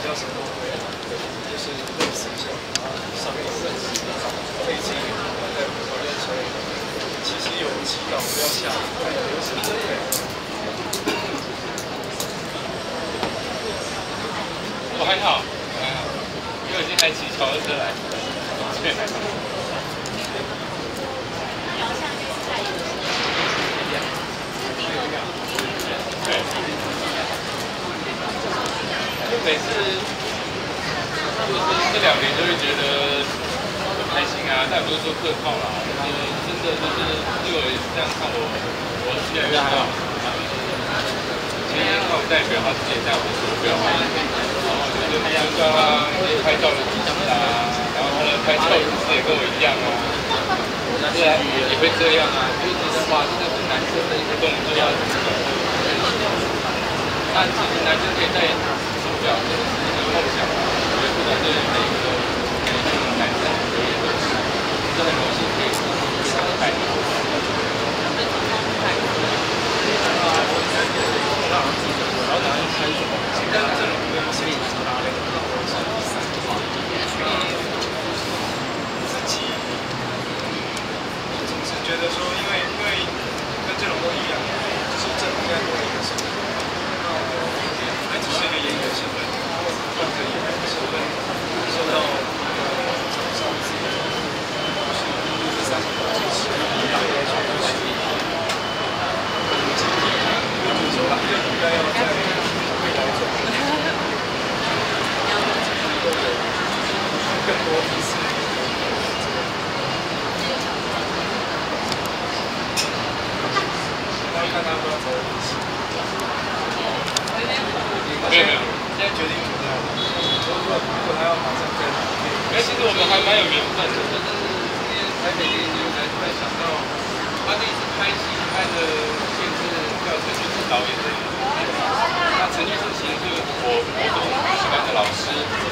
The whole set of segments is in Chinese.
较什么会就是类似一下，然后上面认识可以自己在讨论说，其实有祈祷不要下，有什么我还好，因为我已经开骑脚踏车来，对。对。就每次，就是这2年就会觉得很开心啊，但不是说客套啦，就是真的就是因为我这样看我越来越好。今天看我代表他自己带我的手表啊，然后就是刚刚一些拍照的姿势啊，然后他的拍照姿势也跟我一样啊，自然也会这样啊，就是觉得哇，这个是男生的一个动作啊，但其实男生可以戴手表，这是一个梦想啊，我觉得不管对每一个男生而言都是很荣幸可以戴。然后拿去看什么？现在这种跟摄影师搭那个是第3话，自己总是觉得说，因为跟这种都一样，就是这应该多一个身份，还只是一个演员身份，换着演员身份受到厂商自己就是第3个支持，大家说支持。应该要在未来中，更多第4要看他不要走一起。没有，现在决定不了。如果他要马上跟，其实我们还蛮有缘分的，就是今天台北电影节才突然想到，他第一次拍戏拍的片是叫陈俊志导演的。那陈俊志其实是我国中喜欢的老师，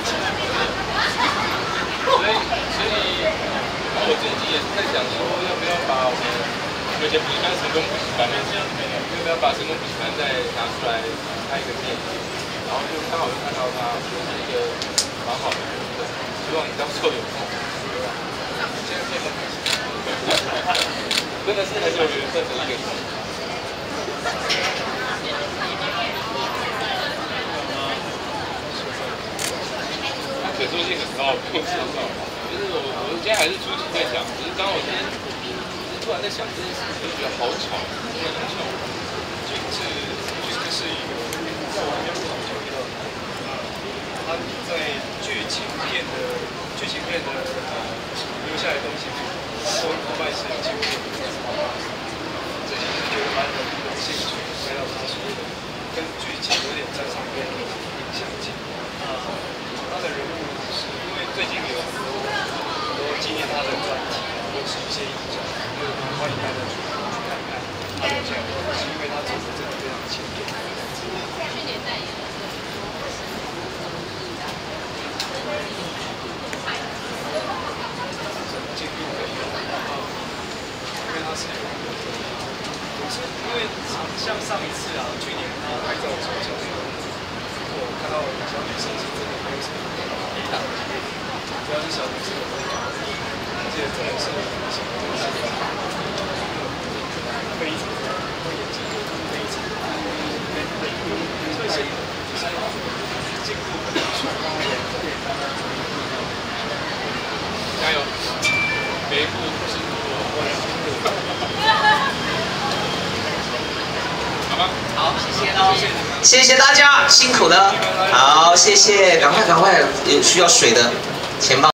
所以我最近也是在想说，要不要把我们有些补习班成功补习班，要不要把成功补习班再拿出来拍一个电影？然后就刚好就看到他，我觉得是一个蛮好的缘分，希望你到时候有空。真的是很有缘分的一个人。可塑性很高，不用介绍。就是我今天还是初期在想，只是刚我今天突然在想这件事，就觉得好巧，真的很巧。就是一个在我那边不同就遇到他在剧情片的留下来的东西，多半是纪录片。这些是觉得蛮有兴趣，回到他说的，跟剧情有点沾上边的影响性。他的人物是因为最近有很多纪念他的专题，或是一些影响，就欢迎大家去看看他留下来的东西，因为他做的真的非常前面。去年代言的进度很有，因为他是有，因为像上一次啊，去年他拍照的时候，小女我看到小女生是真的没有什么抵挡，主要是小女生的风格，而且真的是非常会演技，非常，所以进步很快。加油！每一步都是好吗？ 好，谢谢喽，谢谢大家，辛苦了。好，谢谢，赶快，有需要水的，钱包。